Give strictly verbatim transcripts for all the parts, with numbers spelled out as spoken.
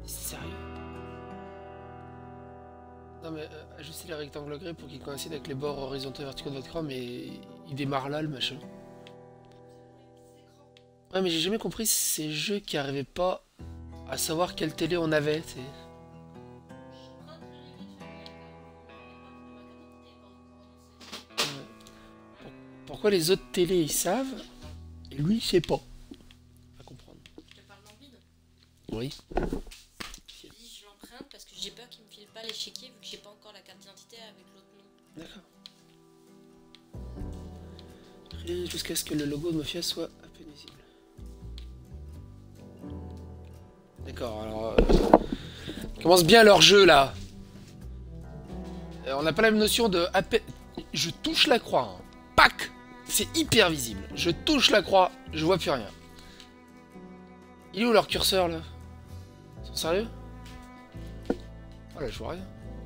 Sérieux? Non mais euh, ajustez les rectangles gris pour qu'ils coïncident avec les bords horizontaux et verticaux de votre écran, mais il démarre là le machin. Ouais mais j'ai jamais compris ces jeux qui arrivaient pas à savoir quelle télé on avait, tu sais. Pourquoi les autres télés ils savent et lui il sait pas? À comprendre. Je te parle d'Android. Oui. Je te dis, je l'emprunte parce que j'ai peur qu'il me file pas l'échiquier vu que j'ai pas encore la carte d'identité avec l'autre nom. D'accord. Jusqu'à ce que le logo de Mafia soit à peine visible. D'accord, alors... Euh, commence bien leur jeu là. Euh, on n'a pas la même notion de à peine... Je touche la croix. Hein. Pac. C'est hyper visible. Je touche la croix, je vois plus rien. Il est où leur curseur là? Ils sont sérieux? Oh là, je vois rien.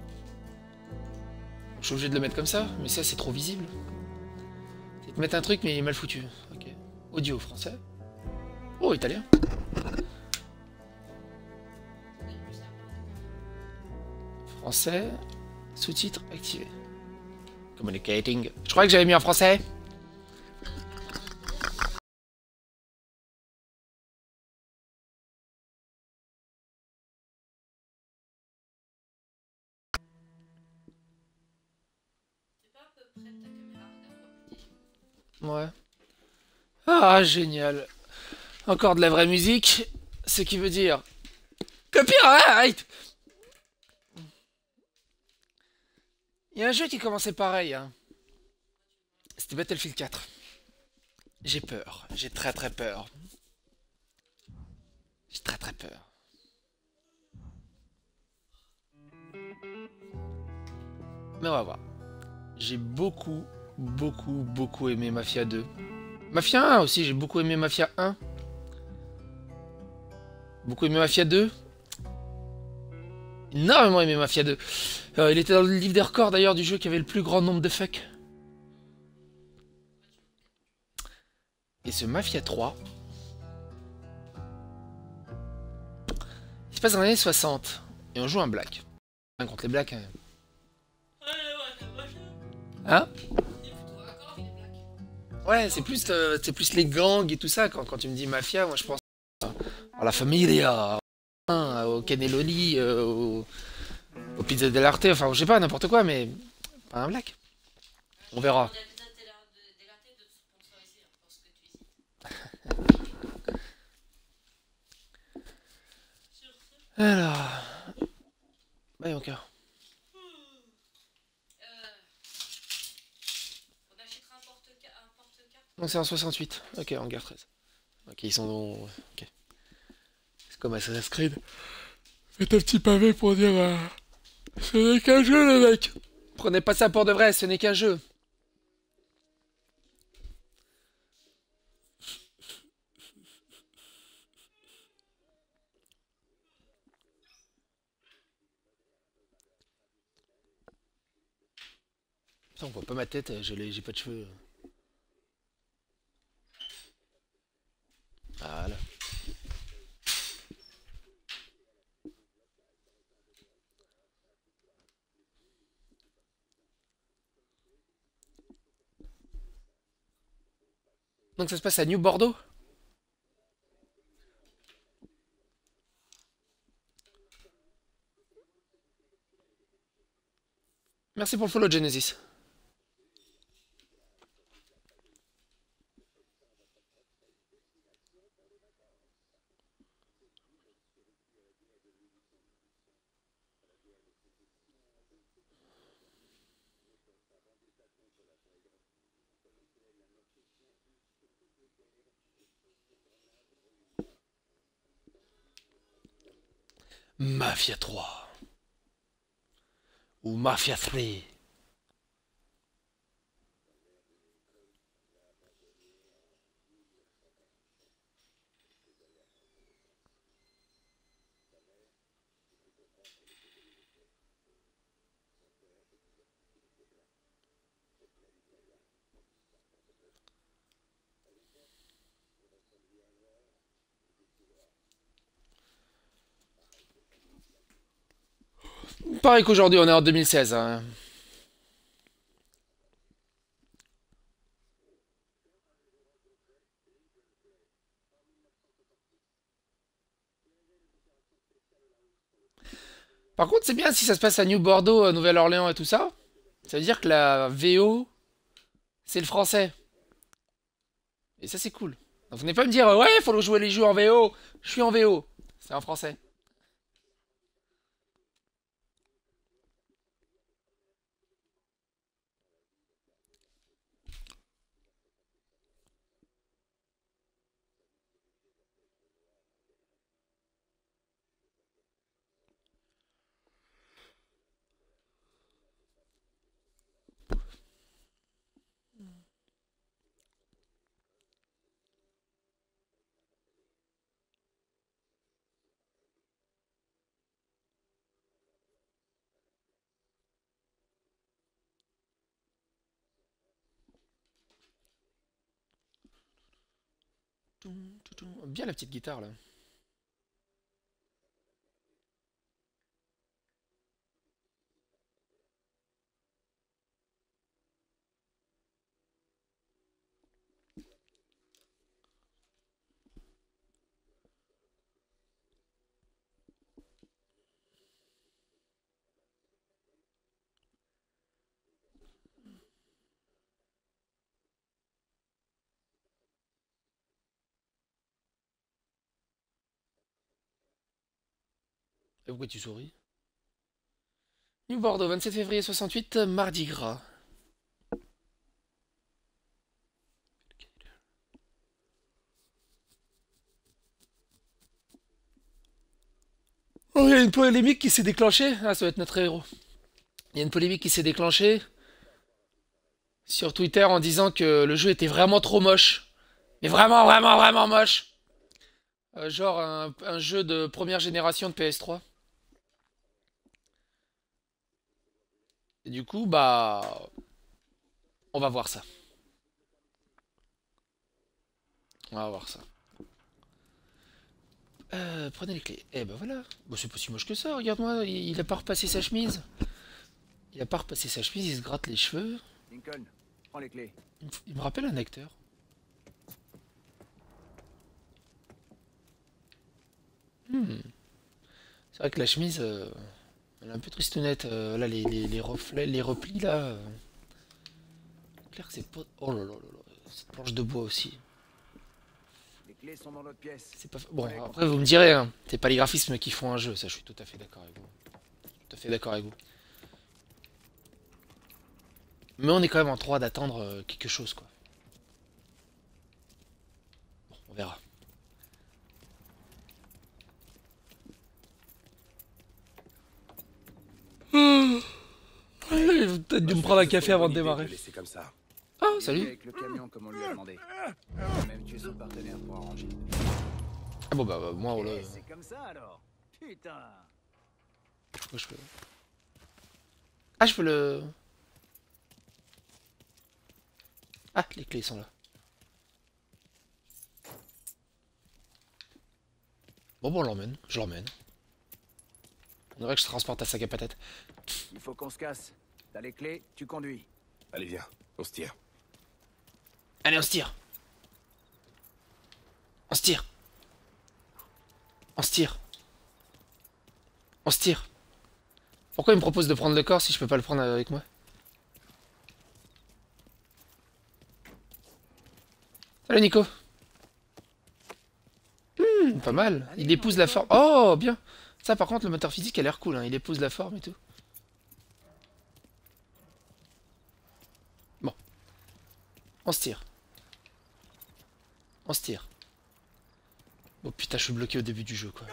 Je suis obligé de le mettre comme ça, mais ça c'est trop visible. C'est de mettre un truc mais il est mal foutu. Ok. Audio français. Oh, italien. Français. Sous-titres activés. Communicating. Je crois que j'avais mis en français. Ouais. Ah, génial. Encore de la vraie musique. Ce qui veut dire... Copyright. Il y a un jeu qui commençait pareil. Hein. C'était Battlefield quatre. J'ai peur. J'ai très très peur. J'ai très très peur. Mais on va voir. J'ai beaucoup, beaucoup, beaucoup aimé Mafia deux. Mafia un aussi, j'ai beaucoup aimé Mafia un. Beaucoup aimé Mafia deux. Énormément aimé Mafia deux. Euh, il était dans le livre des records d'ailleurs du jeu qui avait le plus grand nombre de fuck. Et ce Mafia trois... Il se passe dans les années soixante. Et on joue un black. Un contre les blacks. Hein, hein. Ouais, c'est plus, euh, c'est plus les gangs et tout ça. Quand, quand tu me dis Mafia, moi je pense à la Familia, hein, au Cannelloni, euh, au, au Pizza dell'Arte, enfin je sais pas, n'importe quoi, mais pas un black. On verra. Alors... Bah, encore. Non, c'est en soixante-huit. Ok, en guerre treize. Ok, ils sont dans... Ok. C'est comme Assassin's Creed. Faites un petit pavé pour dire... Euh, ce n'est qu'un jeu, le mec. Prenez pas ça pour de vrai, ce n'est qu'un jeu. Putain, on voit pas ma tête, j'ai pas de cheveux. Voilà. Donc ça se passe à New Bordeaux? Merci pour le follow, Genesis. Mafia trois. Ou Mafia trois. Pareil qu'aujourd'hui, on est en deux mille seize. Hein. Par contre, c'est bien si ça se passe à New Bordeaux, euh, Nouvelle-Orléans et tout ça. Ça veut dire que la V O, c'est le français. Et ça, c'est cool. Donc, vous venez pas me dire, euh, ouais, faut jouer les jeux en V O. Je suis en V O. C'est en français. Bien la petite guitare, là. Et pourquoi tu souris? New Bordeaux, vingt-sept février soixante-huit, Mardi Gras. Oh, il y a une polémique qui s'est déclenchée. Ah, ça va être notre héros. Il y a une polémique qui s'est déclenchée sur Twitter en disant que le jeu était vraiment trop moche. Mais vraiment, vraiment, vraiment moche. Euh, genre un, un jeu de première génération de P S trois. Et du coup, bah... On va voir ça. On va voir ça. Euh, prenez les clés. Eh ben voilà. Bon, c'est pas si moche que ça, regarde-moi. Il, il a pas repassé sa chemise. Il a pas repassé sa chemise, il se gratte les cheveux. Lincoln, prends les clés. Il me, il me rappelle un acteur. Hmm. C'est vrai que la chemise, euh, elle est un peu tristounette. Euh, là, les, les, les reflets, les replis, là... Euh... C'est clair que c'est pas... Oh là là là là. Cette planche de bois aussi. Les clés sont dans l'autre pièce. C'est pas... Bon, après, vous me direz, hein, c'est pas les graphismes qui font un jeu. Ça, je suis tout à fait d'accord avec vous. Tout à fait d'accord avec vous. Mais on est quand même en droit d'attendre euh, quelque chose, quoi. Bon, on verra. Mmh. Il va peut-être dû me prendre un café avant de démarrer. Comme ça. Ah, salut. Avec le camion comme on lui a demandé. Il a même tué son partenaire pour arranger. Ah bon, bah, bah moi, on l'a... C'est comme ça alors. Putain. Moi, je peux... Ah, je peux le... Ah, les clés sont là. Bon, bon, on l'emmène. Je l'emmène. On dirait que je transporte un sac à patates. Il faut qu'on se casse. T'as les clés, tu conduis. Allez, viens, on se tire. Allez, on se tire. On se tire. On se tire. On se tire. Pourquoi il me propose de prendre le corps si je peux pas le prendre avec moi? Salut Nico. Hmm, pas mal. Il épouse la forme. Oh, bien. Ça, par contre, le moteur physique a l'air cool. Hein. Il épouse la forme et tout. Bon. On se tire. On se tire. Oh putain, je suis bloqué au début du jeu, quoi.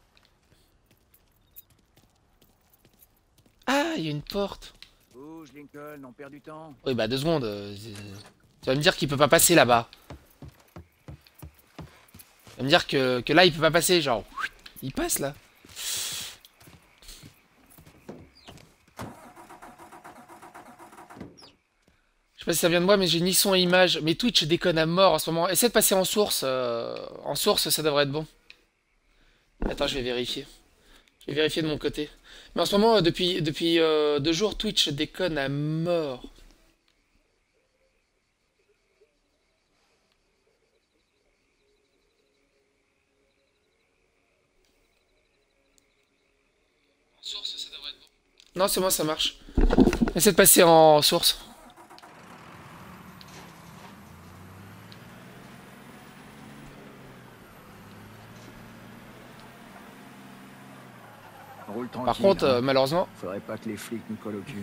Ah, il y a une porte. Bouge, Lincoln, on perd du temps. Oui, bah deux secondes. euh, Tu vas me dire qu'il peut pas passer là-bas. Tu vas me dire que, que là, il peut pas passer, genre... Il passe, là. Je sais pas si ça vient de moi, mais j'ai ni son et image. Mais Twitch déconne à mort en ce moment. Essaie de passer en source. euh, En source, ça devrait être bon. Attends, je vais vérifier. Je vais vérifier de mon côté. Mais en ce moment, euh, depuis, depuis euh, deux jours, Twitch déconne à mort. Source, ça devrait être bon. Non, c'est moi, ça marche. Essaie de passer en source. Roule tranquille. Par contre, hein. euh, malheureusement... Faudrait pas que les flics nous collent au cul.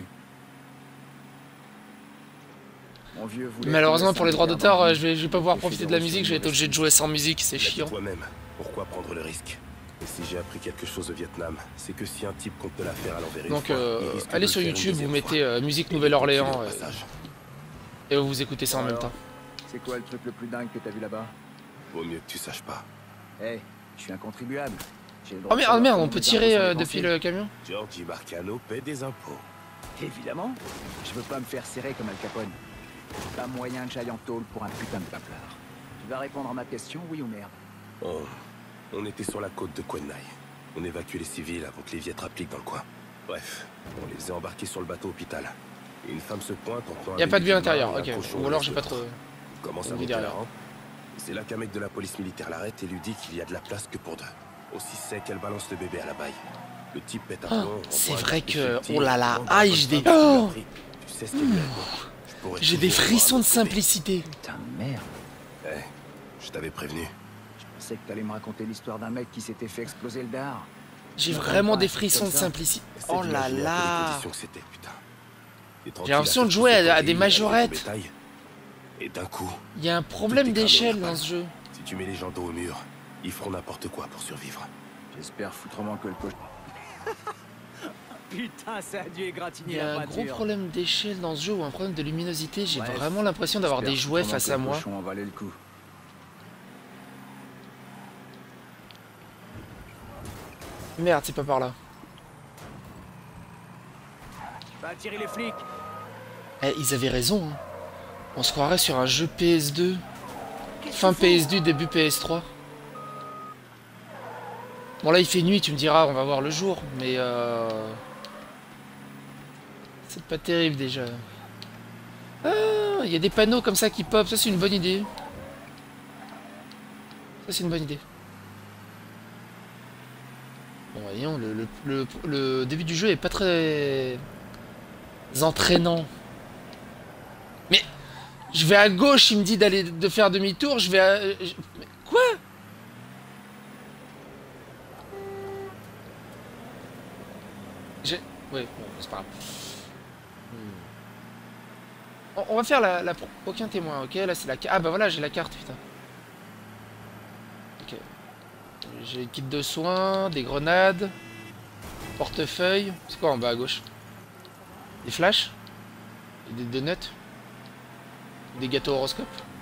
Mon vieux voulait Malheureusement qu'on pour les laisse droits un d'auteur, milliard euh, je vais, je vais pas pouvoir Et profiter de la Fédération musique, je vais être obligé de jouer sans musique, c'est L'as dit chiant. toi-même. Pourquoi prendre le risque? Et si j'ai appris quelque chose au Vietnam, c'est que si un type compte te la faire à l'envers une Donc fois, euh, il risque de allez le sur faire une YouTube, vous deuxième mettez fois. euh, musique Et Nouvelle-Orléans au euh, passage. et vous vous écoutez ça en même Alors, temps. C'est quoi le truc le plus dingue que t'as vu là-bas? Vaut mieux que tu saches pas. Hey, je suis un contribuable. J'ai le droit Oh de merde, savoir merde, comment on peut mes tirer impôts sont euh, depuis dépensés. le camion? Giorgi Marcano paie des impôts. Évidemment. Je veux pas me faire serrer comme Al Capone. Pas moyen que j'aille en tôle pour un putain de paplard. Tu vas répondre à ma question, oui ou merde? Oh. On était sur la côte de Kuen Nai. On évacuait les civils avant que les Viet rappliquent dans le coin. Bref, on les faisait embarquer sur le bateau hôpital. Et une femme se pointe en prenant un Y a pas de bébé vue de main intérieure, et un ok. cochon Ou au alors laisse j'ai de pas l'autre. trop... Il commence à envie monter la derrière. rampe. C'est là qu'un mec de la police militaire l'arrête et lui dit qu'il y a de la place que pour deux. Aussi sec qu'elle balance le bébé à la baille. Le type pète un Oh, plomb. c'est envoie un vrai gars que- effectif, oh là là, demande à aïe, la j'ai bonne des- femme qui lui a Oh pris. Tu sais ce qu'il lui a dit. Je pourrais J'ai des toujours frissons voir de notre bébé. simplicité. Putain de merde. Eh, je t'avais prévenu. Je pensais que t'allais me raconter l'histoire d'un mec qui s'était fait exploser le dard. J'ai Je vraiment comprends des pas, frissons de comme ça. simplicité. Essaie Oh là d'imaginer un peu les là. conditions que c'était, putain. Et tranquille, J'ai l'impression à de faire jouer pousser à- ton à des pays, majorettes. ton bétail. Et d'un coup, Il y a un problème Tout est cramé d'échelle au dans napalm. ce jeu. si tu mets les gens dos au mur, ils feront n'importe quoi pour survivre. J'espère foutrement que le coach... Putain, ça a dû Il égratigner y a la un gros peinture. problème d'échelle dans ce jeu ou un problème de luminosité. J'ai Bref, vraiment l'impression d'avoir des J'espère jouets foutrement face que à le moi. cochon en valait le coup. Merde, c'est pas par là. Va attirer les flics. Eh, ils avaient raison. Hein. On se croirait sur un jeu P S deux. Fin P S deux, début P S trois. Bon là il fait nuit, tu me diras, on va voir le jour. Mais euh... c'est pas terrible déjà. Ah, il y a des panneaux comme ça qui pop, ça c'est une bonne idée. Ça c'est une bonne idée. Bon voyons, le, le, le, le début du jeu est pas très entraînant. Mais je vais à gauche, il me dit d'aller de faire demi-tour, je vais à... je- mais quoi? J'ai... Oui, bon, c'est pas grave. On, on va faire la, la... pro- Aucun témoin, ok? Là c'est la carte. Ah bah voilà, j'ai la carte, putain. Ok. J'ai kit de soins, des grenades, portefeuille. C'est quoi en bas à gauche? Des flashs? Et des donuts? Des gâteaux horoscope?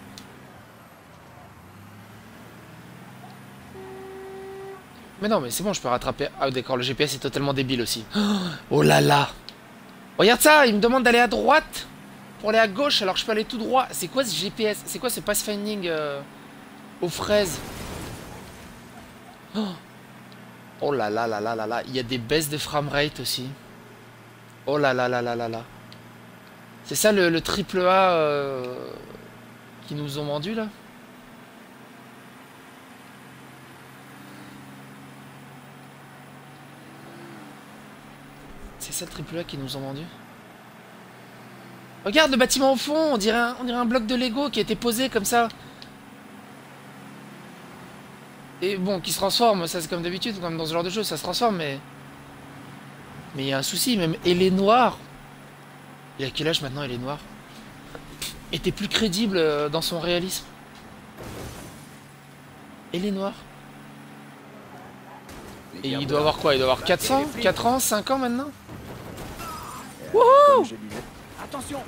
Mais non, mais c'est bon, je peux rattraper. Ah d'accord, le G P S est totalement débile aussi. Oh là là! Regarde ça, il me demande d'aller à droite pour aller à gauche alors que je peux aller tout droit. C'est quoi ce G P S? C'est quoi ce pathfinding euh, aux fraises? Oh. Oh là là là là là là, il y a des baisses de framerate aussi. Oh là là là là là là. C'est ça le, le triple A euh, qui nous ont vendu là? C'est ça le triple A qui nous ont vendu? Regarde le bâtiment au fond, on dirait un, on dirait un bloc de Lego qui a été posé comme ça. Et bon, qui se transforme, ça c'est comme d'habitude, comme dans ce genre de jeu, ça se transforme, mais... Mais il y a un souci, même Elle est noire. Il a quel âge maintenant, Elle est noire? Était plus crédible euh, dans son réalisme. Elle est noire. Et il doit avoir quoi? Il doit avoir quatre cents? quatre ans? cinq ans maintenant? Comme je disais. Attention.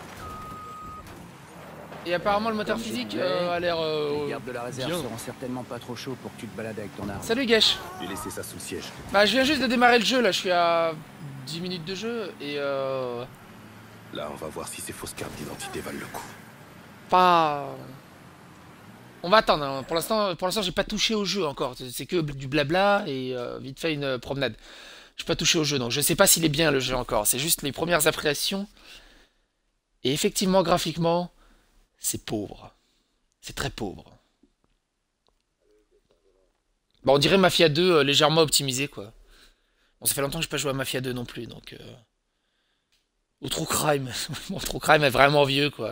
Et apparemment le moteur Comme je physique disais, euh, a l'air... Les Euh, gardes de la réserve bien. seront certainement pas trop chauds pour que tu te balades avec ton arme. Salut Gesh. J'ai laissé ça sous le siège. Bah je viens juste de démarrer le jeu là, je suis à dix minutes de jeu et euh... Là, on va voir si ces fausses cartes d'identité valent le coup. pas... On va attendre, hein. Pour l'instant pour l'instant j'ai pas touché au jeu encore, c'est que du blabla et euh, vite fait une promenade. Je n'ai pas touché au jeu, donc je sais pas s'il est bien le jeu encore. C'est juste les premières appréciations. Et effectivement, graphiquement, c'est pauvre. C'est très pauvre. Bon, on dirait Mafia deux euh, légèrement optimisé, quoi. Bon, ça fait longtemps que je n'ai pas joué à Mafia deux non plus, donc... Euh... Ou True Crime. Bon, True Crime est vraiment vieux, quoi.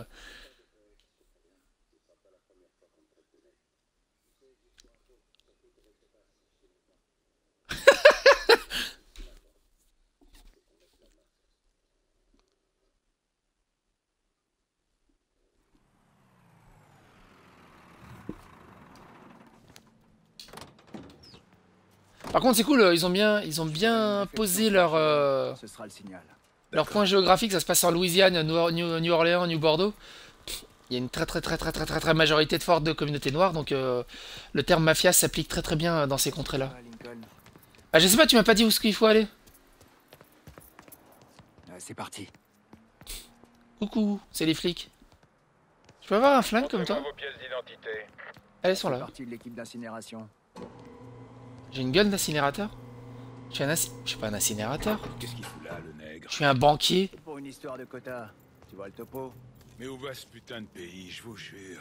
Par contre, c'est cool, ils ont bien, ils ont bien posé leur, euh, Ce sera le signal. leur point géographique. Ça se passe en Louisiane, New, New- New Orleans, New Bordeaux. Il y a une très très très très très très très majorité de forte de communautés noires, donc euh, le terme mafia s'applique très très bien dans ces contrées-là. Ah, Lincoln. Ah, je sais pas, tu m'as pas dit où est-ce qu'il faut aller. Euh, C'est parti. Coucou, c'est les flics. Je peux avoir un flingue comme toi? Vos pièces d'identité. Elles sont C'est là. parti de l'équipe d'incinération. J'ai une gun d'incinérateur. Je suis un inci- je suis pas un incinérateur. Qu'est-ce qu'il fout là, le nègre? Je suis un banquier. C'est pour une histoire de quota. Tu vois le topo? Mais où va ce putain de pays, je vous jure?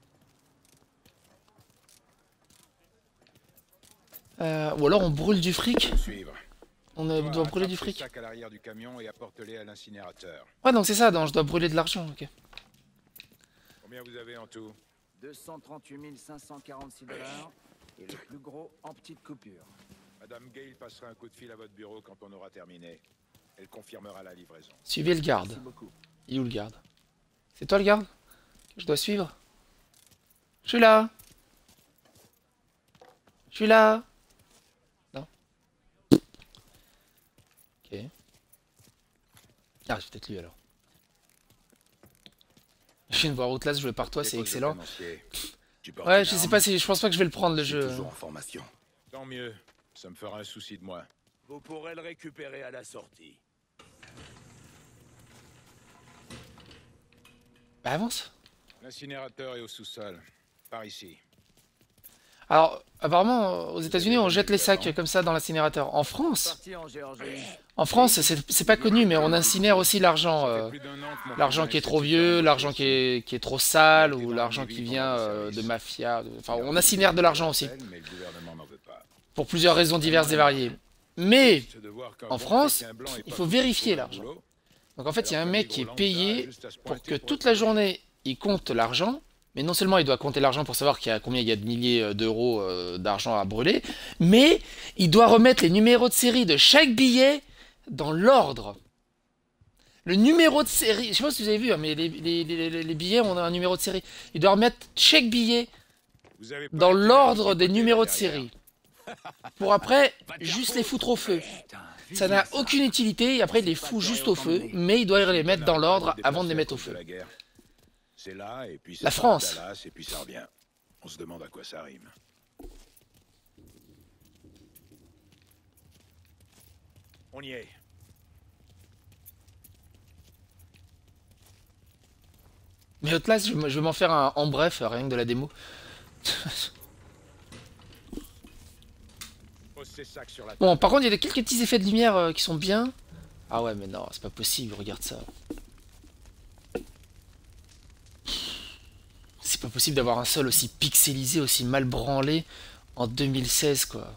Euh, ou alors on brûle du fric. Suivre. On euh, Toi, doit brûler attrape du ces fric. sacs à l'arrière du camion et apporte-les à l'incinérateur. Ouais, donc c'est ça, donc je dois brûler de l'argent, ok. Combien vous avez en tout? deux cent trente-huit mille cinq cent quarante-six dollars. Et le plus gros en petites coupures. Madame Gale passera un coup de fil à votre bureau quand on aura terminé. Elle confirmera la livraison. Suivez le garde. Merci beaucoup. Il est où le garde? C'est toi le garde que je dois suivre? Je suis là. Je suis là. Non. Ok. Ah, c'est peut-être lui alors. Je viens de voir Outlast joué par toi, c'est Dépose le excellent. crémancier. Tu portes Ouais, une je sais arme? pas si je pense pas que je vais le prendre le Je jeu. suis toujours en formation. Tant mieux. Ça me fera un souci de moi. Vous pourrez le récupérer à la sortie. Bah avance. L'incinérateur est au sous-sol. Par ici. Alors, apparemment, aux États-Unis, on jette les sacs comme ça dans l'incinérateur. En France, Parti en Géorgie. en France, c'est c'est pas connu, mais on incinère aussi l'argent. Ça fait euh, plus d'un an que mon L'argent cousin qui est essaie trop de se vieux, faire l'argent embaucher qui est, qui est trop sale, ou l'argent qui vient euh, de mafia. de- Enfin, on incinère de l'argent aussi, Mais le gouvernement n'en veut pas. pour plusieurs raisons diverses et variées. Mais, C'est de voir qu'un en bon France, Pékin blanc est il pas faut foutu vérifier pour le l'argent. boulot. donc en fait, il y a un Alors qu'un mec qui est négro lambda a payé juste à se pour pointer que pour toute être la payé. journée, il compte l'argent. Mais non seulement il doit compter l'argent pour savoir qu'il y a combien il y a de milliers d'euros euh, d'argent à brûler, mais il doit remettre les numéros de série de chaque billet dans l'ordre. Le numéro de série, je sais pas si vous avez vu, hein, mais les, les- les- les billets ont un numéro de série. Il doit remettre chaque billet Vous avez pas dans intérêt à l'ordre chipoter des numéros de derrière. série. Pour après, juste les foutre au feu. Putain, Ça n'a aucune utilité, et après il les fout juste au feu, mais il doit les mettre dans l'ordre avant de les mettre au feu. La guerre. C'est là, et puis ça La part France. à Dallas, et puis ça revient. On se demande à quoi ça rime. On y est. Mais Outlast, je, vais- je vais m'en faire un en bref, rien que de la démo. Pose ces sacs sur la Bon, par contre, il y a des- quelques petits effets de lumière euh, qui sont bien. Ah ouais, mais non, c'est pas possible, regarde ça. C'est pas possible d'avoir un sol aussi pixelisé, aussi mal branlé en deux mille seize, quoi.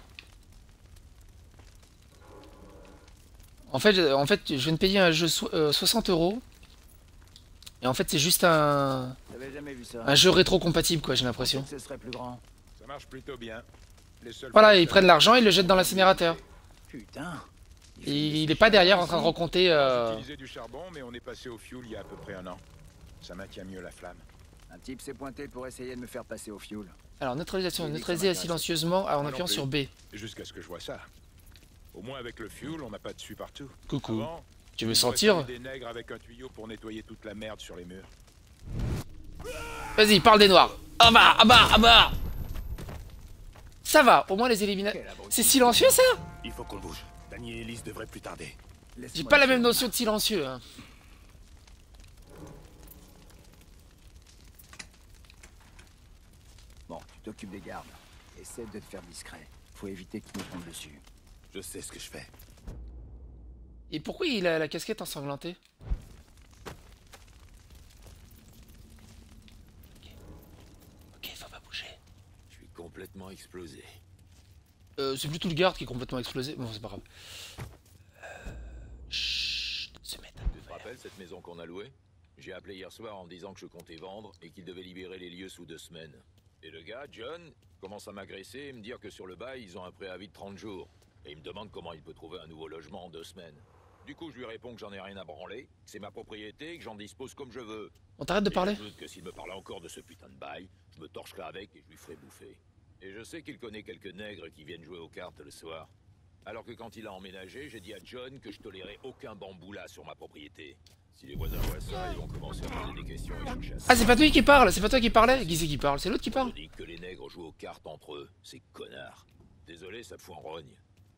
En fait, je- en fait, je viens de payer un jeu so- euh, soixante euros. Et en fait, c'est juste un, J'avais jamais vu ça. un jeu rétro-compatible, quoi, j'ai l'impression. Ce serait plus grand. Ça marche plutôt bien. Les seuls Voilà, fonctionnaires- ils prennent l'argent et ils le jettent dans l'incinérateur. Putain. Et il est pas derrière en train de recompter. Euh... Utilisé du charbon, mais on est passé au fuel il y a à peu près un an. Ça maintient mieux la flamme. Un type s'est pointé pour essayer de me faire passer au fuel. Alors, neutralisation, Il dit que neutraliser ça silencieusement en Moi non appuyant plus. sur B. Jusqu'à ce que je vois ça. Au moins avec le fuel, on n'a pas de dessus partout. Coucou. Avant, Tu veux on sentir? aurait fallu des nègres avec un tuyau pour nettoyer toute la merde sur les murs. Vas-y, parle des noirs. Ah bah, ah bah, ah bah. Ça va, au moins les éliminateurs. C'est silencieux ça? Il faut qu'on bouge. Danny et Elise devraient plus tarder. J'ai Laisse-moi pas la le même faire. notion de silencieux. Hein. Bon, tu t'occupes des gardes. Essaie de te faire discret. Faut éviter qu'ils nous tombent dessus. Je sais ce que je fais. Et pourquoi il a la casquette ensanglantée? Ok. Ok, faut pas bouger. Je suis complètement explosé. Euh, c'est plutôt le garde qui est complètement explosé. Bon, c'est pas grave. Euh... Chut, se mettre à Tu te rappelles cette maison qu'on a louée? J'ai appelé hier soir en me disant que je comptais vendre et qu'il devait libérer les lieux sous deux semaines. Et le gars, John, commence à m'agresser et me dire que sur le bail, ils ont un préavis de trente jours. Et il me demande comment il peut trouver un nouveau logement en deux semaines. Du coup, je lui réponds que j'en ai rien à branler, que c'est ma propriété et que j'en dispose comme je veux. On t'arrête de Et parler? j'ajoute que s'il me parlait encore de ce putain de bail, je me torcherai avec et je lui ferai bouffer. Et je sais qu'il connaît quelques nègres qui viennent jouer aux cartes le soir. Alors que quand il a emménagé, j'ai dit à John que je tolérais aucun bamboula sur ma propriété. Si les voisins voient ça, ils vont commencer à poser des questions et chercher à Ah, c'est pas toi qui parle, c'est pas toi qui parlais? Qui c'est qui parle? C'est l'autre qui Je parle? dis que les nègres jouent aux cartes entre eux, ces connards. Désolé, ça te fout en rogne.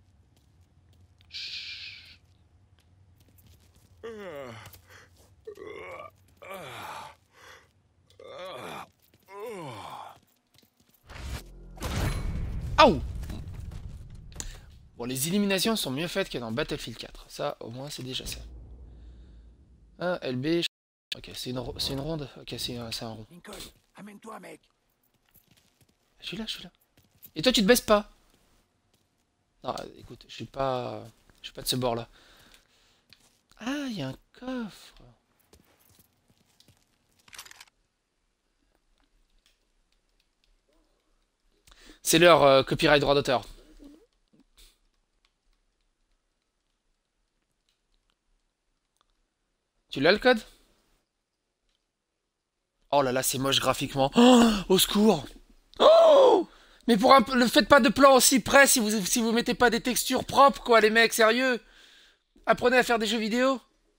Aouh! Bon, les éliminations sont mieux faites que dans Battlefield quatre. Ça, au moins, c'est déjà ça. Un L B. Ok, c'est une, ro- c'est une ronde. Ok, c'est un, c'est un rond. Lincoln, amène-toi, mec. Je suis là, je suis là. Et toi, tu te baisses pas? Non, écoute, je suis pas... Je suis pas de ce bord-là. Ah, il y a un coffre. C'est leur euh, copyright droit d'auteur. Tu l'as le code? Oh là là, c'est moche graphiquement. Oh, au secours! Oh! Mais pour un peu, ne faites pas de plan aussi près si vous si vous mettez pas des textures propres, quoi, les mecs, sérieux! Apprenez à faire des jeux vidéo.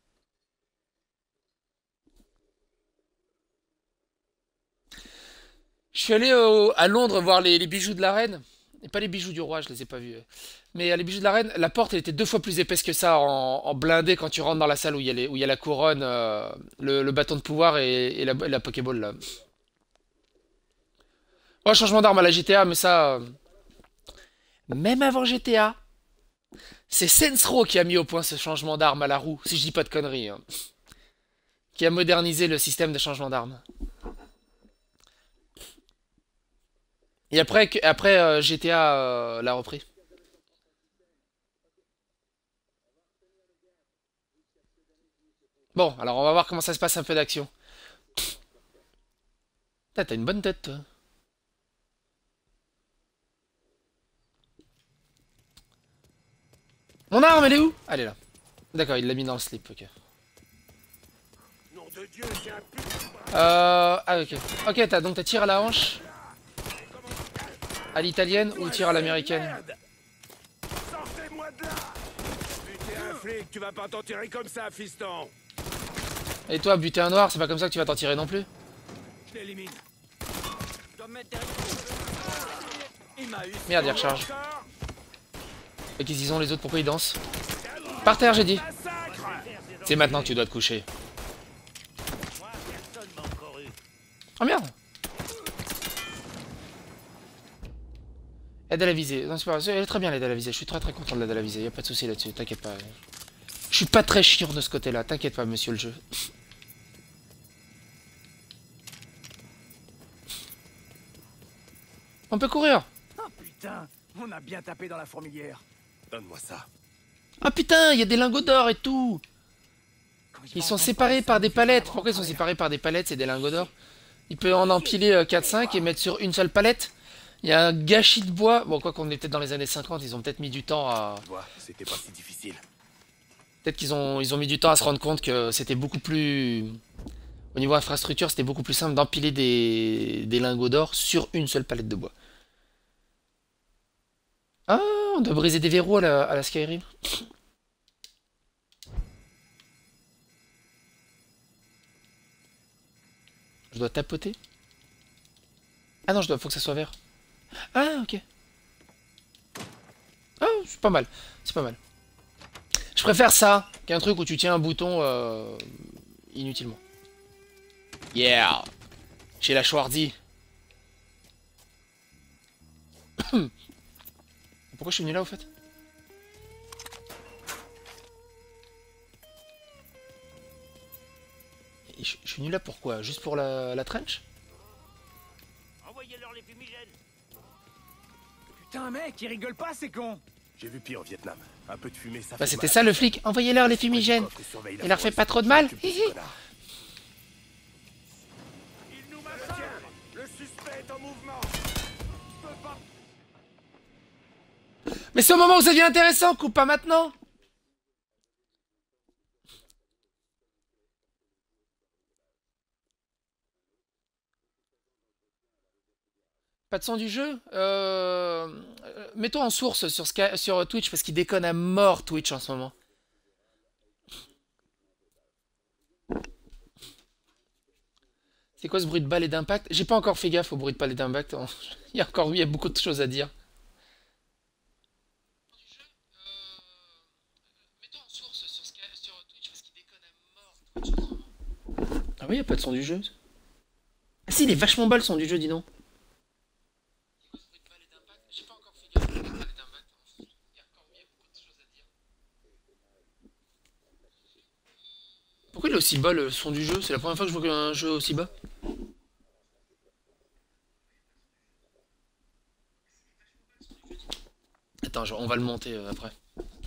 Je suis allé au- à Londres voir les, les bijoux de la reine. Et pas les bijoux du roi, je les ai pas vus. Mais euh, les bijoux de la reine, la porte elle était deux fois plus épaisse que ça en, en blindé quand tu rentres dans la salle où il y a, les- où il y a la couronne, euh, le, le bâton de pouvoir et, et la, et la Pokéball là. Oh, changement d'arme à la G T A, mais ça. euh, Même avant G T A, c'est Sensro qui a mis au point ce changement d'arme à la roue, si je dis pas de conneries. hein. Qui a modernisé le système de changement d'arme. Et après, que- après euh, G T A euh, l'a repris. Bon, alors on va voir comment ça se passe un peu d'action. Putain, t'as une bonne tête, toi. Mon arme, elle est où? Elle est là. D'accord, il l'a mis dans le slip, ok. Nom de Dieu, c'est un putain de Euh... Ah, ok. Ok, t'as donc t'as tir à la hanche. À l'italienne ou tir à l'américaine? merde. Sortez-moi de là! Putain, un flic, tu vas pas t'en tirer comme ça, fiston! Et toi, buter un noir, c'est pas comme ça que tu vas t'en tirer non plus? Je l'élimine. Je dois me mettre derrière. Il m'a eu. Merde, il recharge. Et qu'est-ce qu'ils ont les autres? Pourquoi ils dansent? Par terre, j'ai dit. C'est maintenant que tu dois te coucher. Oh merde! Aide à la visée. Non, c'est pas grave. Elle est très bien l'aide à la visée. Je suis très très content de l'aide à la visée. Y a pas de souci là-dessus. T'inquiète pas. Je suis pas très chiant de ce côté-là. T'inquiète pas, monsieur le jeu. On peut courir. Oh putain, on a bien tapé dans la fourmilière. Donne-moi ça. Ah putain, il y a des lingots d'or et tout. Quand il Ils va sont entendre séparés parler, par ça des me fait palettes. vraiment Pourquoi ils sont colère. séparés par des palettes? C'est des lingots d'or. Il peut en empiler quatre cinq et mettre sur une seule palette. Il y a un gâchis de bois. Bon, quoi qu'on est peut-être dans les années cinquante, ils ont peut-être mis du temps à... Tu vois, c'était pas si difficile. Peut-être qu'ils ont, ils ont mis du temps à se rendre compte que c'était beaucoup plus... Au niveau infrastructure, c'était beaucoup plus simple d'empiler des, des lingots d'or sur une seule palette de bois. Ah, on doit briser des verrous à la, à la Skyrim. Je dois tapoter? Ah non, je dois, faut que ça soit vert. Ah, ok. Ah, c'est pas mal. C'est pas mal. Je préfère ça qu'un truc où tu tiens un bouton euh, inutilement. Yeah! Chez la Schwarzy. Pourquoi je suis venu là au fait? je, je suis venu là pourquoi? Juste pour la, la trench? Envoyez-leur les fumigènes. Putain, mec, il rigole pas, c'est con. J'ai vu pire au Vietnam. Un peu de fumée, ça Bah fait c'était mal. ça le flic, envoyez-leur les fumigènes. Il leur fait pas trop de mal. Occupe de ce connard. Ils nous massacrent. Le suspect est en mouvement. Mais c'est au moment où ça devient intéressant, coupe pas maintenant. Pas de son du jeu euh... euh, Mets-toi en source sur, Sky... sur Twitch parce qu'il déconne à mort Twitch en ce moment. C'est quoi ce bruit de balle et d'impact? J'ai pas encore fait gaffe au bruit de balle et d'impact. Il y a encore, oui, il y a beaucoup de choses à dire. Ah oui, il a pas de son du jeu. Ah si, il est vachement bas le son du jeu, dis donc. Pourquoi il est aussi bas le son du jeu? C'est la première fois que je vois un jeu aussi bas. Attends, on va le monter euh, après.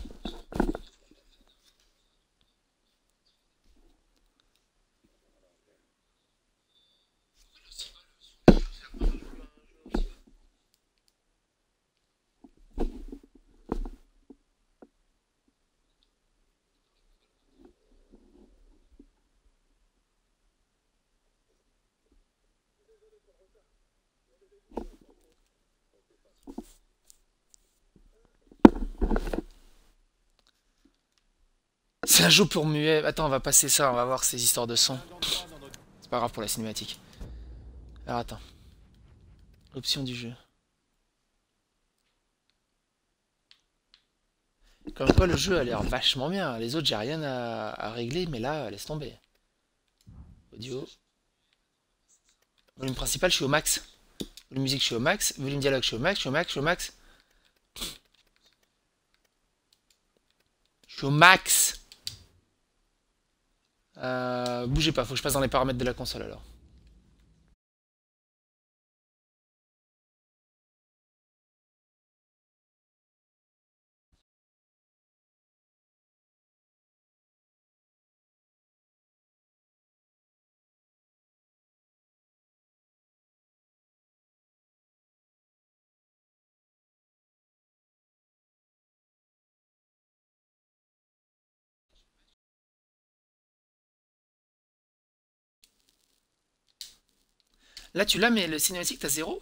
C'est un jeu pour muet. Attends, on va passer ça, on va voir ces histoires de son. C'est pas grave pour la cinématique. Alors attends. Option du jeu. Comme quoi le jeu a l'air vachement bien. Les autres, j'ai rien à, à régler, mais là, laisse tomber. Audio. Volume principal, je suis au max. Volume musique, je suis au max. Volume dialogue, je suis au max, je suis au max, je suis au max. Je suis au max. Euh, bougez pas, faut que je passe dans les paramètres de la console alors. Là tu l'as mais le cinématique t'as zéro?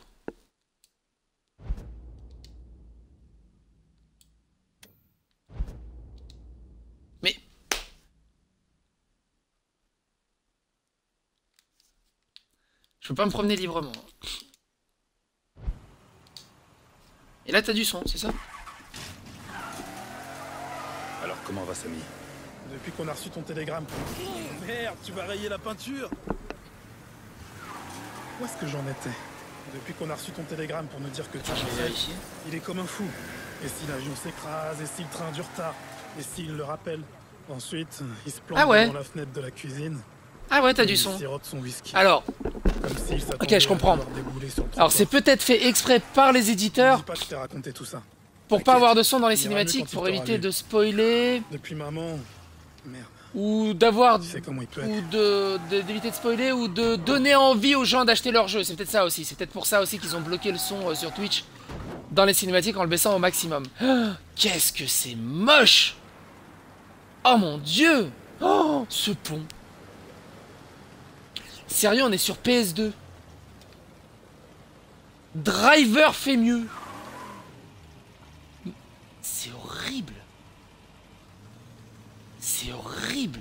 Mais... Je peux pas me promener librement. Et là t'as du son, c'est ça? Alors comment va Samy? Depuis qu'on a reçu ton télégramme. Oh, merde, tu vas rayer la peinture. Où est-ce que j'en étais? Depuis qu'on a reçu ton télégramme pour nous dire que tu Attends, je vais chantais, vérifier. il est comme un fou. Et si l'avion s'écrase? Et si le train a du retard? Et s'il le rappelle? Ensuite, il se plante Ah ouais. dans la fenêtre de la cuisine. Ah ouais, t'as du Il son. sirote son whisky. Alors, Comme s'il ok, s'attendait je à comprends. devoir débouler sur le Alors c'est trottoir. peut-être fait exprès par les Dis éditeurs pas que je t'ai raconté tout ça. pour pas T'inquiète, avoir de son dans les il ira mieux cinématiques, quand il pour t'aura éviter vu. de spoiler Depuis maman... Merde, ou d'avoir tu sais comment il peut être. ou de de- d'éviter de spoiler ou de donner envie aux gens d'acheter leur jeu. C'est peut-être ça aussi. C'est peut-être pour ça aussi qu'ils ont bloqué le son euh, sur Twitch dans les cinématiques en le baissant au maximum. Ah, qu'est-ce que c'est moche! Oh mon dieu! Oh, ce pont. Sérieux, on est sur P S deux. Driver fait mieux. C'est horrible. C'est horrible.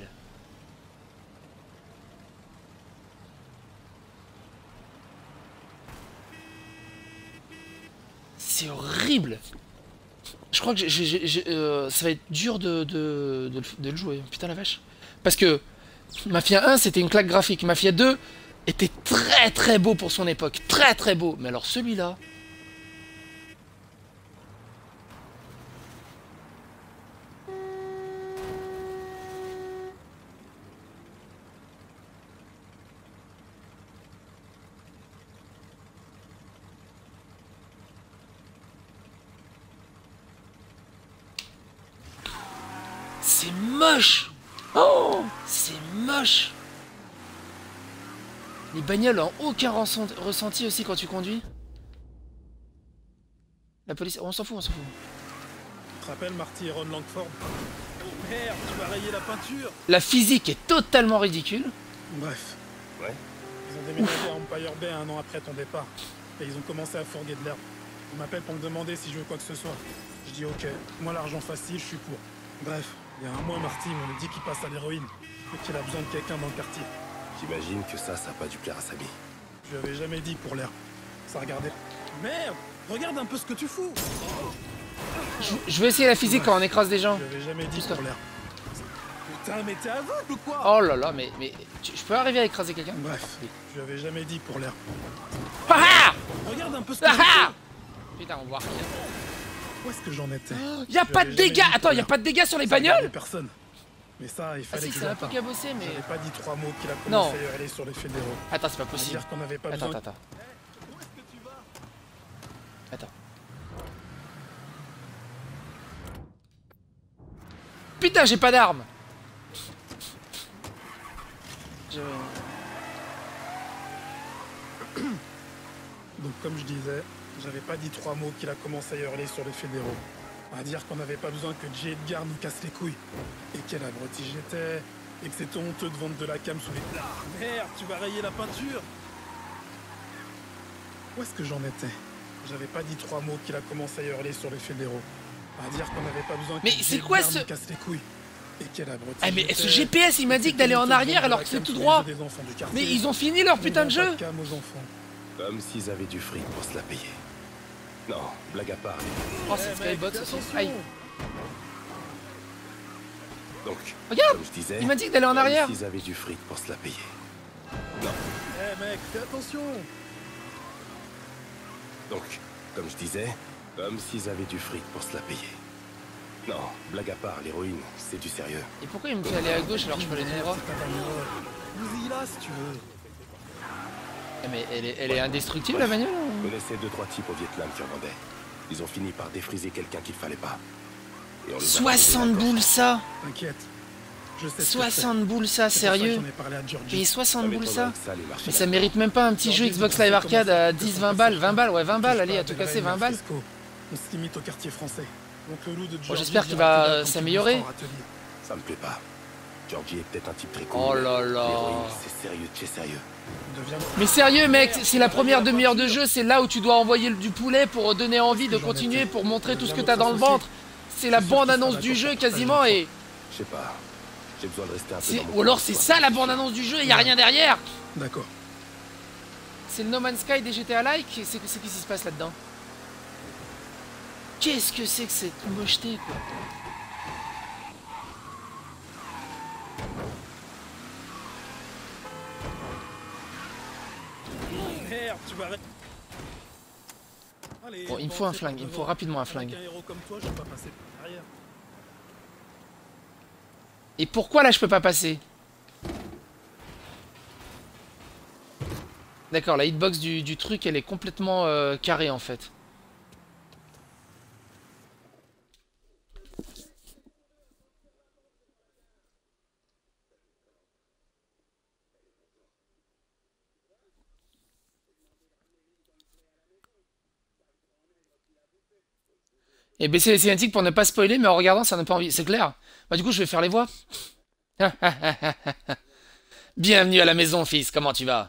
C'est horrible. Je crois que j'ai- j'ai- j'ai- euh, ça va être dur de, de, de le- de le jouer. Putain la vache. Parce que Mafia un, c'était une claque graphique. Mafia deux était très très beau pour son époque. Très très beau. Mais alors celui-là... c'est moche. Oh, c'est moche. Les bagnoles ont aucun ressent- ressenti aussi quand tu conduis. La police, on s'en fout, on s'en fout. Tu te rappelles Marty et Ron Langford? Oh merde, tu vas rayer la peinture. La physique est totalement ridicule. Bref. Ouais. Ils ont déménagé à Empire Bay un an après ton départ. Et ils ont commencé à fourguer de l'herbe. Ils m'appellent pour me demander si je veux quoi que ce soit. Je dis ok, moi l'argent facile, je suis pour. Bref, il y a un mois, Marty me dit qu'il passe à l'héroïne. Et qu'il a besoin de quelqu'un dans le quartier. J'imagine que ça, ça a pas dû plaire à Samy. Je lui avais jamais dit pour l'herbe. Ça regardait. Merde! Regarde un peu ce que tu fous! Je, je veux essayer la physique quand on écrase des gens. Je lui avais jamais dit Stop. pour l'herbe. Putain, mais t'es aveugle ou quoi? Oh là là, mais, mais tu- je peux arriver à écraser quelqu'un? Bref, je lui avais jamais dit pour l'herbe. Ah ah! Regarde un peu ce que Ah tu fous! ah! Putain, on voit rien. Où est-ce que j'en étais? Y'a Je pas lui de avais dégâts! jamais dit Attends, pour y'a l'herbe. pas de dégâts sur les Ça regardait bagnoles? personne. Mais ça, il Ah fallait si, que ça je a un peu pas. cabossé, mais... J'avais pas dit trois mots qu'il a Non. commencé à aller sur les fédéraux. Attends, c'est pas À possible. dire qu'on n'avait pas Attends, besoin. attends, attends. Attends. Putain, j'ai pas d'arme! Je... Donc comme je disais, j'avais pas dit trois mots qu'il a commencé à hurler sur les fédéraux. À dire qu'on n'avait pas besoin que J. Edgar nous casse les couilles. Et quel abruti j'étais. Et que c'était honteux de vendre de la cam sous les... Ah merde, tu vas rayer la peinture! Où est-ce que j'en étais? J'avais pas dit trois mots qu'il a commencé à hurler sur les fédéraux. À dire qu'on n'avait pas besoin que Mais J. c'est quoi Edgar ce- nous casse les couilles. Et quel abruti Ah mais j'étais. ce G P S il m'a dit que d'aller en arrière alors que c'est tout droit! Mais ils ont fini leur putain de jeu! Comme s'ils avaient du fric pour se la payer. Non, blague à part. Oh c'est Skybot aussi. Aïe. Donc, Regarde, comme je disais, il m'a dit que d'aller en comme arrière. s'ils avaient du fric pour se la payer. Non, Eh mec, fais attention! donc, comme je disais, comme s'ils avaient du fric pour se la payer. Non, blague à part, l'héroïne, c'est du sérieux. Et pourquoi il me fait aller à gauche alors que je peux aller tout droit? Vous y là si tu veux. Ah, mais elle est, elle est indestructible la bagnole? Je connaissais deux trois types au Vietnam qui revendaient. Ils ont fini par défriser quelqu'un qu'il fallait pas. Et on les a soixante retrouvés boules ça! T'inquiète. Je sais ce que soixante boules ça, c'est. C'est pour ça que sérieux? j'en ai parlé à Georgie. Payer Ça soixante boules m'étonnerait ça? que ça, les marchés Mais ça là. mérite même pas un petit jeu Xbox Live Arcade à dix vingt balles, vingt balles, ouais vingt balles, allez à tout casser, vingt balles. On se limite au quartier français. Donc le loup de Georgie j'espère qu'il dira va, que euh, quand tu s'améliorer. bosseras en atelier. Ça me plaît pas. Georgie est peut-être un type très cool. Oh mais là là. l'héroïne, c'est sérieux de chez sérieux. Deviens- Mais sérieux mec, c'est la première demi-heure de jeu, c'est là où tu dois envoyer du poulet pour donner envie de continuer, pour montrer tout ce que t'as dans le ventre. C'est la bande-annonce du jeu quasiment et... Je sais pas. J'ai besoin de rester un peu c'est- dans mon Ou alors coin, c'est quoi. ça la bande-annonce du jeu et y a rien derrière. D'accord. C'est le No Man's Sky des G T A like, c'est c'est qu'est-ce qui se passe là-dedans? Qu'est-ce que c'est que cette mocheté quoi? Merde, tu vas... Allez, Bon, il me faut un flingue, il me faut rapidement un flingue. Avec un héros comme toi, je vais pas passer derrière. Et pourquoi là je peux pas passer? D'accord, la hitbox du, du truc elle est complètement euh, carrée en fait. Et baisser les cinématiques pour ne pas spoiler, mais en regardant ça n'a pas envie, c'est clair. Bah du coup je vais faire les voix. Bienvenue à la maison fils, comment tu vas?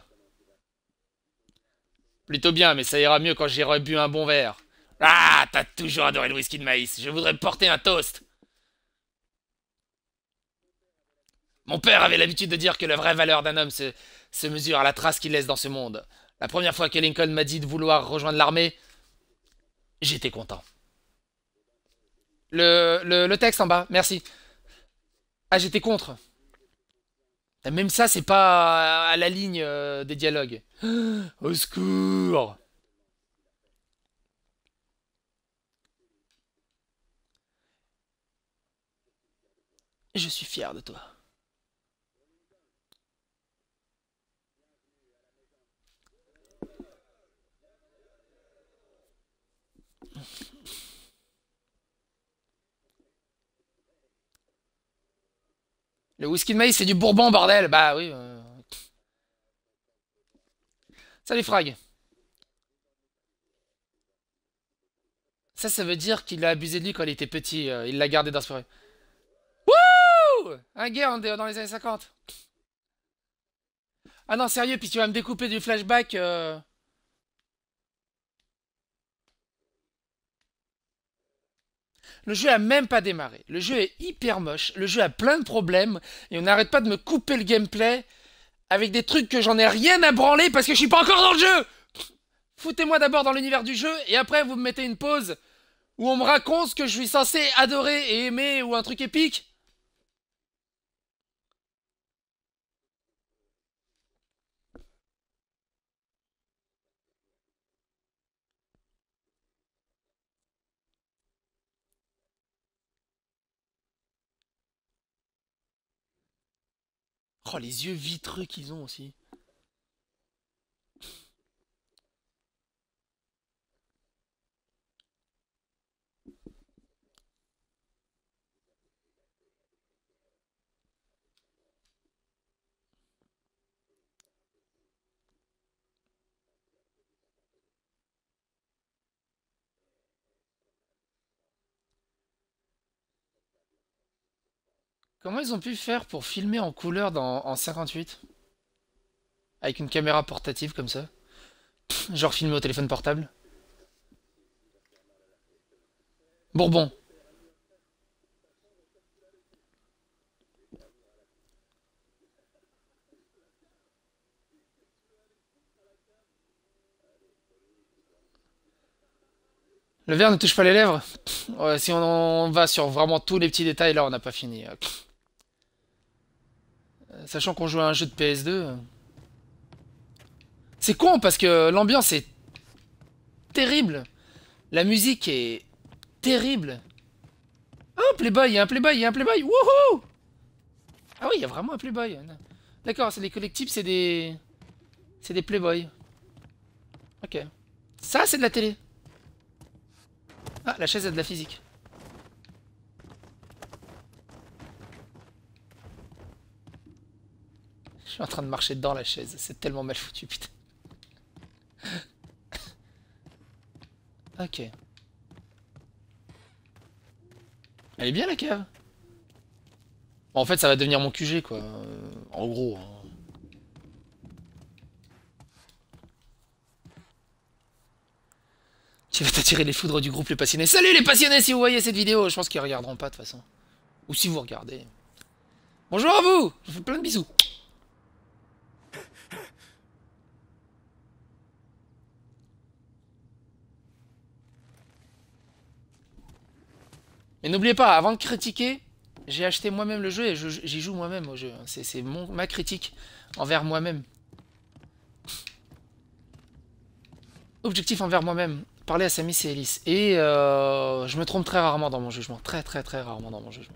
Plutôt bien, mais ça ira mieux quand j'aurai bu un bon verre. Ah, t'as toujours adoré le whisky de maïs, je voudrais porter un toast. Mon père avait l'habitude de dire que la vraie valeur d'un homme se, se mesure à la trace qu'il laisse dans ce monde. La première fois que Lincoln m'a dit de vouloir rejoindre l'armée, j'étais content. Le, le, le texte en bas, merci. Ah, j'étais contre. Même ça, c'est pas à la ligne euh, des dialogues. Au secours! Je suis fier de toi. Le whisky de maïs, c'est du bourbon, bordel. Bah oui. euh. Salut Frag. Ça, ça veut dire qu'il a abusé de lui quand il était petit. euh, il l'a gardé dans ce forêt. Wouh! Un gay en- dans les années cinquante. Ah non, sérieux, puis tu vas me découper du flashback. euh. Le jeu a même pas démarré. Le jeu est hyper moche. Le jeu a plein de problèmes. Et on n'arrête pas de me couper le gameplay avec des trucs que j'en ai rien à branler parce que je suis pas encore dans le jeu. Foutez-moi d'abord dans l'univers du jeu et après vous me mettez une pause où on me raconte ce que je suis censé adorer et aimer ou un truc épique. Oh, les yeux vitreux qu'ils ont aussi. Comment ils ont pu faire pour filmer en couleur dans, en cinquante-huit? Avec une caméra portative comme ça? Genre filmer au téléphone portable? Bourbon. Le verre ne touche pas les lèvres? Ouais, si on, on va sur vraiment tous les petits détails, là, on n'a pas fini. Euh, Sachant qu'on joue à un jeu de P S deux. euh. C'est con parce que l'ambiance est terrible. La musique est terrible. Oh, Playboy, il y a un Playboy, il y a un Playboy. Wouhou! Ah oui, il y a vraiment un Playboy. D'accord, c'est les collectifs, c'est des... C'est des Playboy. Ok. Ça, c'est de la télé. Ah, la chaise a de la physique. Je suis en train de marcher dedans, la chaise. C'est tellement mal foutu, putain. Ok. Elle est bien, la cave. Bon, en fait, ça va devenir mon Q G, quoi. Euh, en gros. hein. Tu vas t'attirer les foudres du groupe Les Passionnés. Salut les passionnés, si vous voyez cette vidéo. Je pense qu'ils regarderont pas, de toute façon. Ou si vous regardez. Bonjour à vous. Je vous fais plein de bisous. Mais n'oubliez pas, avant de critiquer, j'ai acheté moi-même le jeu et je- j'y joue moi-même au jeu. C'est c'est mon ma critique envers moi-même. Objectif envers moi-même. Parler à Samy et Ellis. Et euh, je me trompe très rarement dans mon jugement. Très très très rarement dans mon jugement.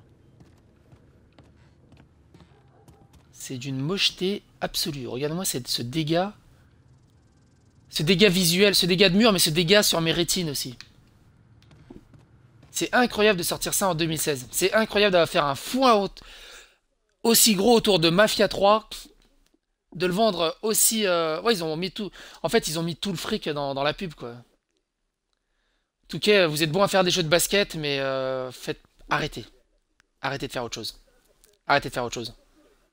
C'est d'une mocheté absolue. Regarde-moi ce dégât. Ce dégât visuel, ce dégât de mur, mais ce dégât sur mes rétines aussi. C'est incroyable de sortir ça en deux mille seize. C'est incroyable d'avoir fait un foin aussi gros autour de Mafia trois. De le vendre aussi... euh, Ouais, ils ont mis tout... En fait, ils ont mis tout le fric dans, dans la pub, quoi. En tout cas, vous êtes bon à faire des jeux de basket, mais euh, faites... Arrêtez. Arrêtez de faire autre chose. Arrêtez de faire autre chose.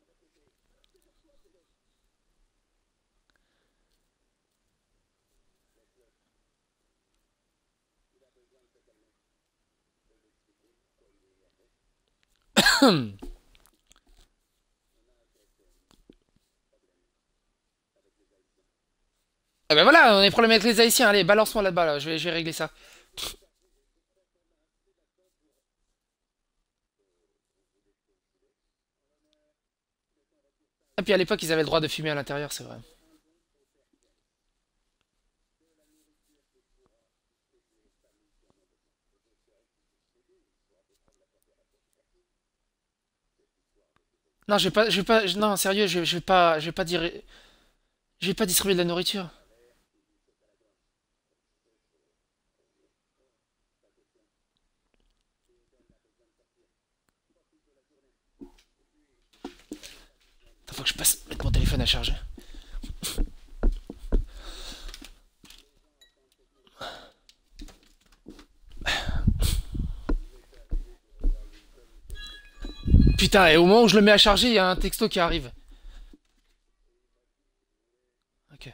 Ah ben voilà, on est problème avec les Haïtiens. Allez, balance-moi là-bas, là. Je vais, je vais régler ça. Et puis à l'époque, ils avaient le droit de fumer à l'intérieur, c'est vrai. Non, je vais pas, je vais pas, je- non, sérieux, je, je vais pas, je vais pas dire, je vais pas distribuer de la nourriture. Faut que je passe mettre mon téléphone à charger. Putain, et au moment où je le mets à charger, il y a un texto qui arrive. Ok.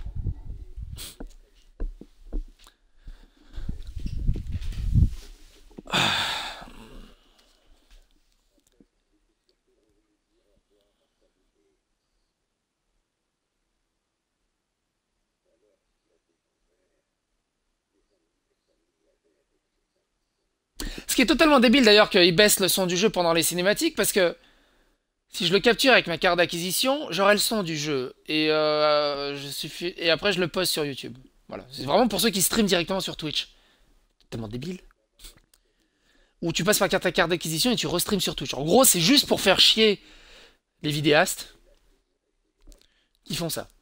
Ce qui est totalement débile d'ailleurs qu'il baisse le son du jeu pendant les cinématiques parce que si je le capture avec ma carte d'acquisition, j'aurai le son du jeu et, euh, je suffis... et après je le poste sur YouTube. Voilà, c'est vraiment pour ceux qui streament directement sur Twitch. Tellement débile. Ou tu passes par ta carte d'acquisition et tu restreams sur Twitch. En gros, c'est juste pour faire chier les vidéastes qui font ça.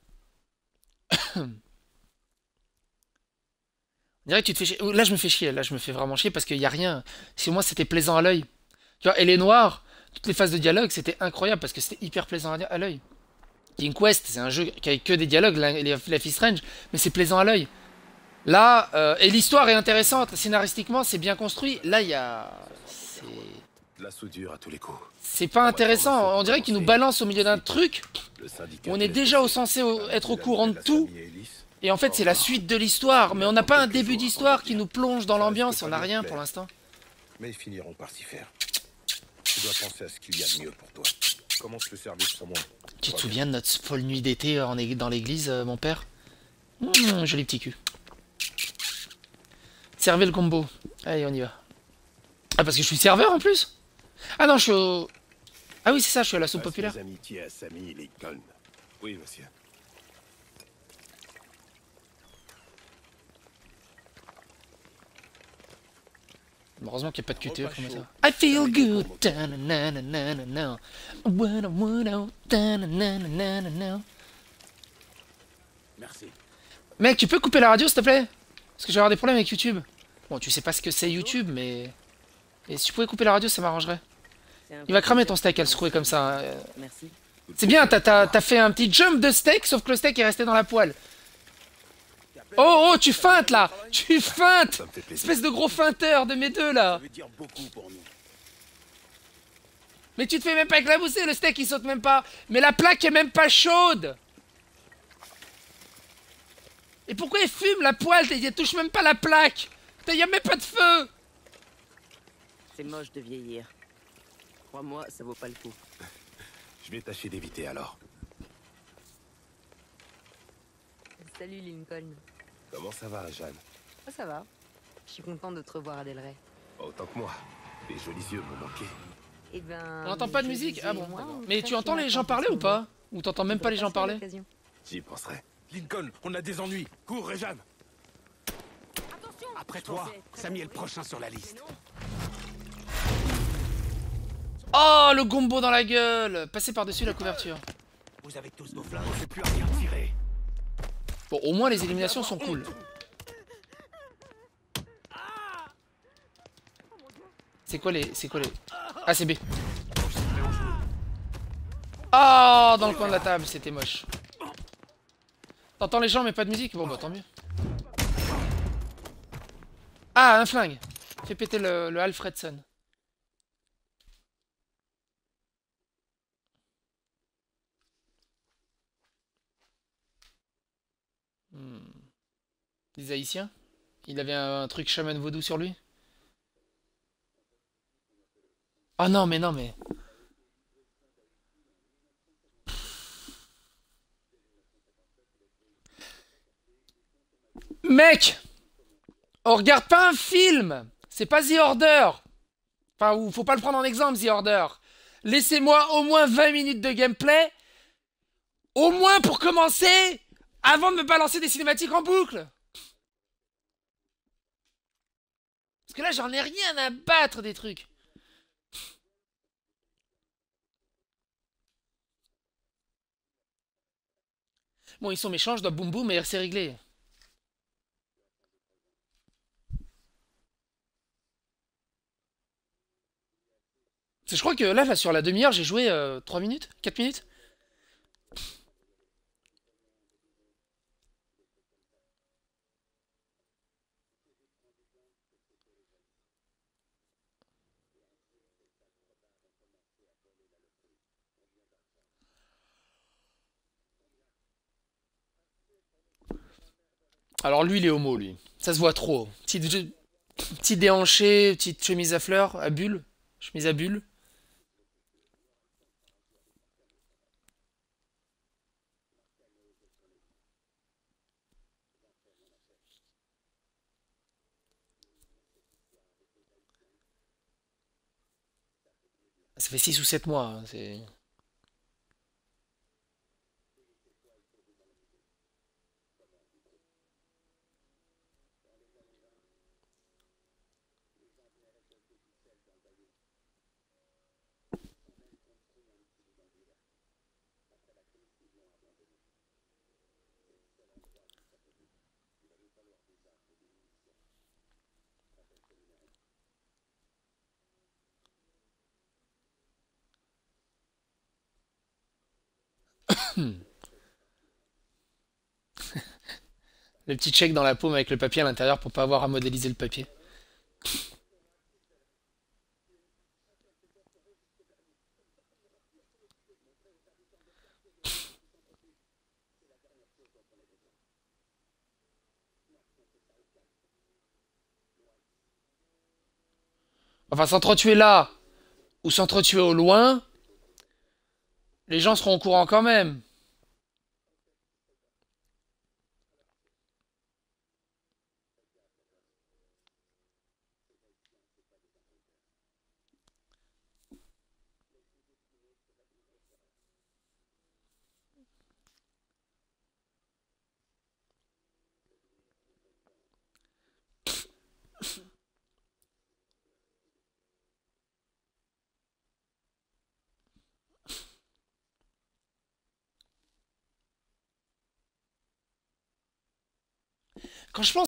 On dirait que tu te fais chier. Là, je me fais chier. Là, je me fais vraiment chier parce qu'il n'y a rien. Si au moins c'était plaisant à l'œil. Tu vois, et les noirs, toutes les phases de dialogue, c'était incroyable parce que c'était hyper plaisant à, à l'œil. King Quest, c'est un jeu qui a que des dialogues, la, la Fist Range, mais c'est plaisant à l'œil. Là, euh, et l'histoire est intéressante. Scénaristiquement, c'est bien construit. Là, il y a. C'est. De la soudure à tous les coups. C'est pas intéressant. On dirait qu'ils nous balancent au milieu d'un truc. On est déjà au censé être au courant de tout. Et en fait, c'est la suite de l'histoire. Mais on n'a pas un début d'histoire qui nous plonge dans l'ambiance. On n'a rien pour l'instant. Mais ils finiront par s'y faire. Tu dois penser à ce qu'il y a de mieux pour toi. Commence le service sur moi. Tu te souviens de notre folle nuit d'été dans l'église, euh, mon père? Mmh, joli petit cul. Servez le combo. Allez, on y va. Ah, parce que je suis serveur en plus? Ah non, je suis au... Ah oui, c'est ça, je suis à la soupe populaire. Amitiés à Samy et Lincoln. Oui, monsieur. Heureusement qu'il n'y a pas de Q T E comme ça. I feel good. Merci. Mec, tu peux couper la radio s'il te plaît? Parce que je vais avoir des problèmes avec YouTube. Bon, tu sais pas ce que c'est YouTube, mais... Et si tu pouvais couper la radio, ça m'arrangerait. Il va cramer ton steak à le secouer comme ça. Hein. Merci. C'est bien, t'as fait un petit jump de steak, sauf que le steak est resté dans la poêle. Oh, oh, tu feintes là! Tu feintes! Espèce de gros feinteur de mes deux là! Mais tu te fais même pas éclabousser, le steak il saute même pas! Mais la plaque est même pas chaude! Et pourquoi il fume la poêle? Il touche même pas la plaque! Il y a même pas de feu! C'est moche de vieillir. Crois-moi, ça vaut pas le coup. Je vais tâcher d'éviter alors. Salut Lincoln. Comment ça va, Jeanne? Oh, ça va. Je suis contente de te revoir à Delray. Autant que moi. Tes jolis yeux m'ont manqué. Eh ben, On n'entend pas de je musique? disais, Ah bon. moi, Mais ça tu entends qui les gens m'attend parler ou en ce pas? moment. Ou t'entends même On pas les devrait gens passer à parler? l'occasion. J'y penserai. Lincoln, on a des ennuis. Cours, Réjeanne. Après toi, Samy est le prochain sur la liste. Oh, le gombo dans la gueule! Passez par-dessus la couverture. Vous avez tous vos flingues, on sait plus à rien tirer. Bon, au moins les éliminations sont cool. C'est quoi les... C'est quoi les... Ah, c'est B. Oh, dans le coin de la table, c'était moche. T'entends les gens mais pas de musique? Bon bah tant mieux. Ah, un flingue. Fais péter le, le Alfredson. Hmm. Les Haïtiens? Il avait un, un truc chaman vaudou sur lui? Oh non mais non mais... Mec! On regarde pas un film! C'est pas The Order! Enfin, ou faut pas le prendre en exemple, The Order. Laissez-moi au moins vingt minutes de gameplay. Au moins pour commencer! Avant de me balancer des cinématiques en boucle! Parce que là, j'en ai rien à battre des trucs. Bon, ils sont méchants, je dois boum boum et c'est réglé. Je crois que là, là sur la demi-heure, j'ai joué euh, trois minutes, quatre minutes. Alors lui, il est homo, lui. Ça se voit trop. Petite, petite déhanché, petite chemise à fleurs, à bulles. Chemise à bulles. Ça fait six ou sept mois, hein, c'est... Le petit check dans la paume avec le papier à l'intérieur pour pas avoir à modéliser le papier. Enfin, s'entretuer là, ou s'entretuer au loin, les gens seront au courant quand même. Quand je pense